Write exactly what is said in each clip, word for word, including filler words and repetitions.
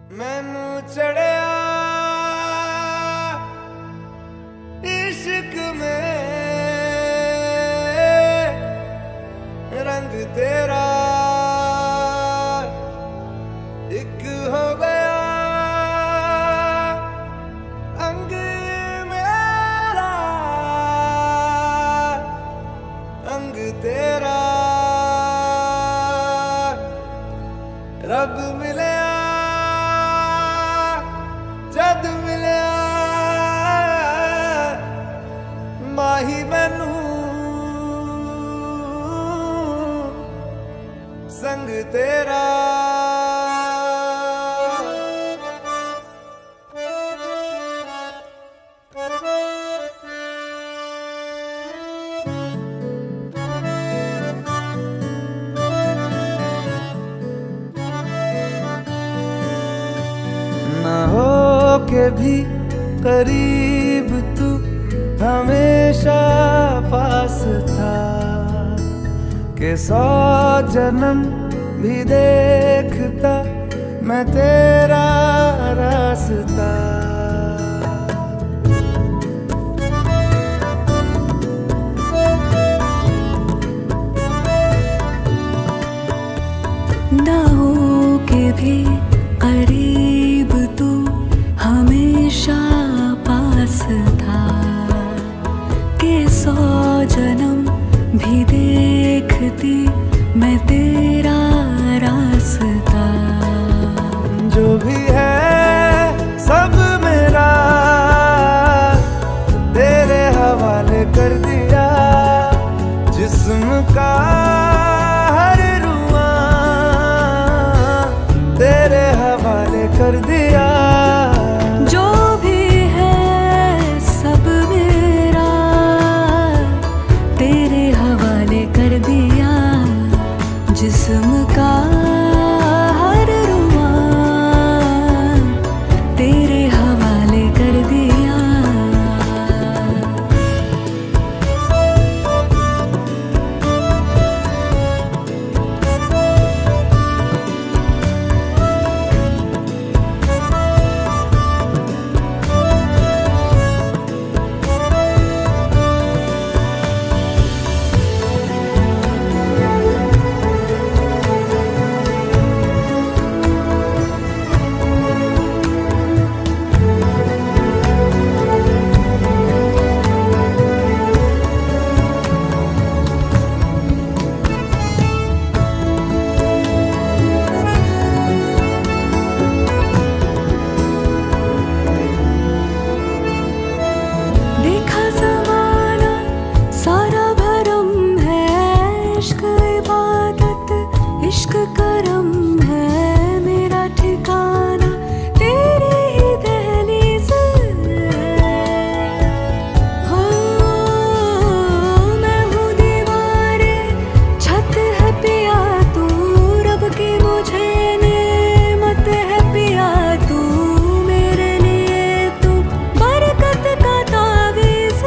मैनू चढ़िया इश्क में रंग तेरा एक हो गया अंग मेरा अंग तेरा रब मिले जद मिले माही मैनू संग तेरा ना हो के भी करीब तू हमेशा पास था के सौ जन्म भी देखता मैं तेरा रास्ता। ना हो के भी करीब तू हमेशा पास था के सौ जन्म भी देखती मैं तेरा रास्ता। जो भी है सब मेरा तेरे हवाले कर दिया जिस्म का हर रुआ तेरे हवाले कर दिया। जो भी है सब मेरा तेरे हवाले कर दिया जिस्म का हर रुआ तेरे हवाले कर दिया। इश्क करम है मेरा ठिकाना तेरी ही दहलीज हो। मैं हूँ दीवारे छत है पिया तू रब की मुझे नेमत है पिया तू मेरे लिए तू बरकत का तावीज़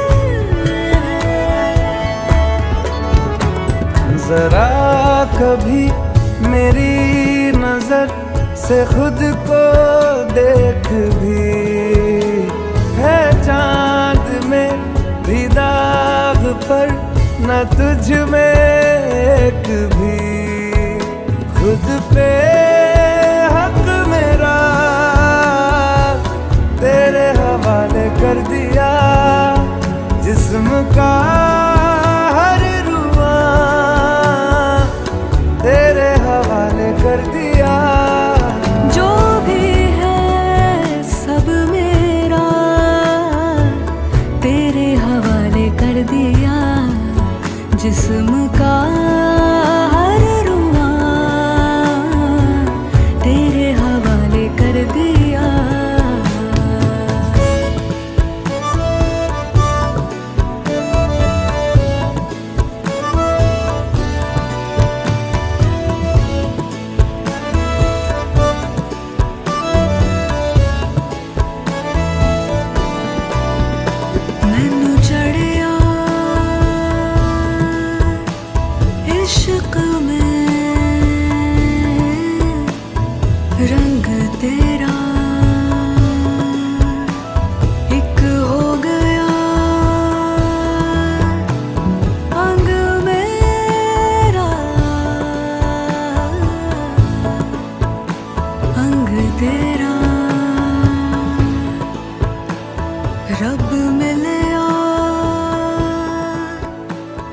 जरा कभी मेरी नजर से खुद को देख भी है चांद में भी दाग पर न तुझ में एक भी खुद पे हक मेरा तेरे हवाले कर दिया जिस्म का हर रुआ तेरे हवाले कर दिया। जो भी है सब मेरा तेरे हवाले कर दिया जिस्म का हर रुआ तेरे हवाले कर दिया।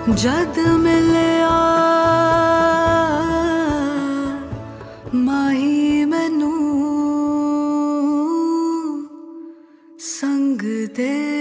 जद मिलिया माही मैनू संग दे।